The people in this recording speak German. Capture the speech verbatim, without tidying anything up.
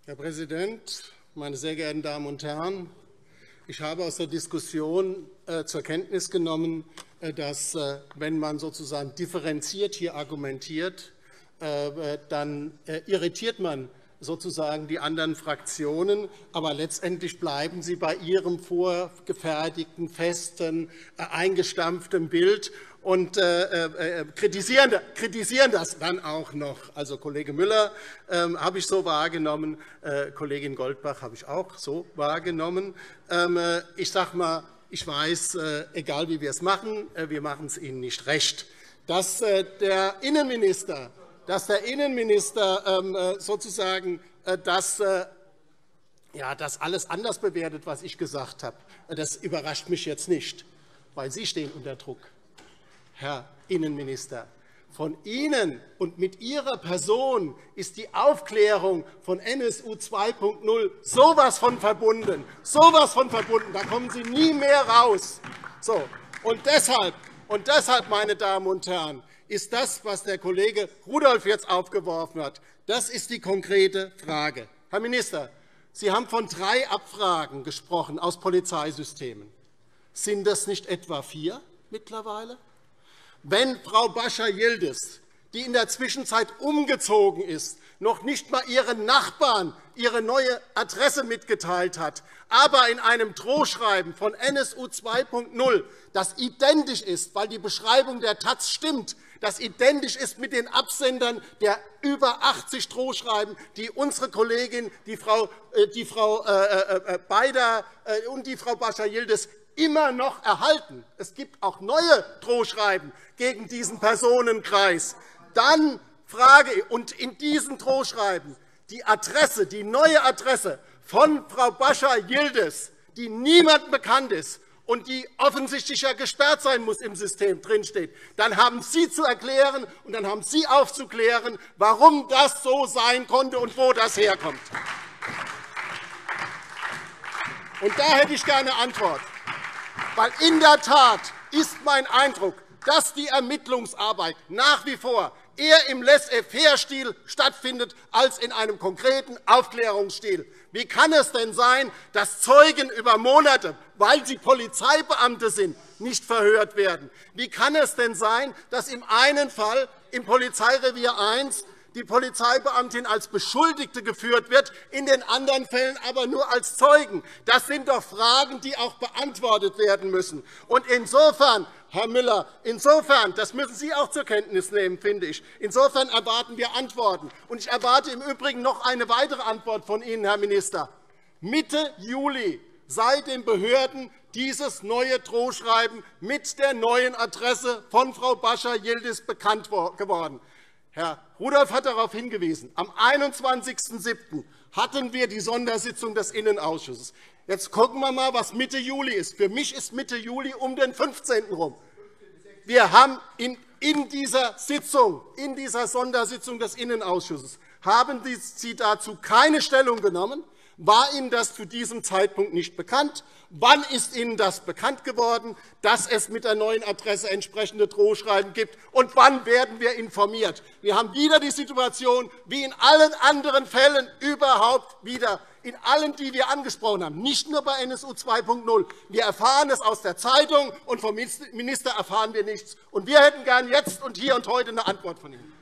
Herr Präsident, meine sehr geehrten Damen und Herren! Ich habe aus der Diskussion äh, zur Kenntnis genommen, äh, dass, äh, wenn man sozusagen differenziert hier argumentiert, äh, dann äh, irritiert man sozusagen die anderen Fraktionen, aber letztendlich bleiben sie bei ihrem vorgefertigten, festen, äh, eingestampften Bild und äh, äh, kritisieren, kritisieren das dann auch noch. Also Kollege Müller äh, habe ich so wahrgenommen, äh, Kollegin Goldbach habe ich auch so wahrgenommen. Ähm, äh, ich sage mal, ich weiß, äh, egal wie wir es machen, äh, wir machen es Ihnen nicht recht. Dass äh, der Innenminister, dass der Innenminister ähm, äh, sozusagen äh, das, äh, ja, das alles anders bewertet, was ich gesagt habe, äh, das überrascht mich jetzt nicht, weil Sie stehen unter Druck. Herr Innenminister, von Ihnen und mit Ihrer Person ist die Aufklärung von N S U zwei Punkt null sowas von verbunden, sowas von verbunden. Da kommen Sie nie mehr raus. So, und deshalb, und deshalb, meine Damen und Herren, ist das, was der Kollege Rudolph jetzt aufgeworfen hat, das ist die konkrete Frage. Herr Minister, Sie haben von drei Abfragen gesprochen aus Polizeisystemen. Sind das nicht etwa vier mittlerweile? Wenn Frau Bascha-Yildiz, die in der Zwischenzeit umgezogen ist, noch nicht einmal ihren Nachbarn ihre neue Adresse mitgeteilt hat, aber in einem Drohschreiben von N S U zwei Punkt null, das identisch ist, weil die Beschreibung der Taz stimmt, das identisch ist mit den Absendern der über achtzig Drohschreiben, die unsere Kollegin, die Frau, die Frau äh, Beider äh, und die Frau Bascha-Yildiz immer noch erhalten. Es gibt auch neue Drohschreiben gegen diesen Personenkreis. Dann frage ich, und in diesen Drohschreiben die Adresse, die neue Adresse von Frau Bascha-Yildiz, die niemandem bekannt ist und die offensichtlich ja gesperrt sein muss im System drinsteht, dann haben Sie zu erklären und dann haben Sie aufzuklären, warum das so sein konnte und wo das herkommt. Und da hätte ich gerne eine Antwort. Weil in der Tat ist mein Eindruck, dass die Ermittlungsarbeit nach wie vor eher im Laissez-faire-Stil stattfindet als in einem konkreten Aufklärungsstil. Wie kann es denn sein, dass Zeugen über Monate, weil sie Polizeibeamte sind, nicht verhört werden? Wie kann es denn sein, dass im einen Fall im Polizeirevier eins die Polizeibeamtin als Beschuldigte geführt wird, in den anderen Fällen aber nur als Zeugen? Das sind doch Fragen, die auch beantwortet werden müssen. Und insofern, Herr Müller, insofern, das müssen Sie auch zur Kenntnis nehmen, finde ich. Insofern erwarten wir Antworten. Und ich erwarte im Übrigen noch eine weitere Antwort von Ihnen, Herr Minister. Mitte Juli sei den Behörden dieses neue Drohschreiben mit der neuen Adresse von Frau Bascha-Yildiz bekannt geworden. Herr Rudolph hat darauf hingewiesen. Am einundzwanzigsten siebten hatten wir die Sondersitzung des Innenausschusses. Jetzt gucken wir mal, was Mitte Juli ist. Für mich ist Mitte Juli um den fünfzehnten herum. Wir haben in, in dieser Sitzung, in dieser Sondersitzung des Innenausschusses, haben Sie dazu keine Stellung genommen. War Ihnen das zu diesem Zeitpunkt nicht bekannt? Wann ist Ihnen das bekannt geworden, dass es mit der neuen Adresse entsprechende Drohschreiben gibt? Und wann werden wir informiert? Wir haben wieder die Situation, wie in allen anderen Fällen überhaupt wieder, in allen, die wir angesprochen haben, nicht nur bei N S U zwei Punkt null. Wir erfahren es aus der Zeitung, und vom Minister erfahren wir nichts. Und wir hätten gern jetzt und hier und heute eine Antwort von Ihnen.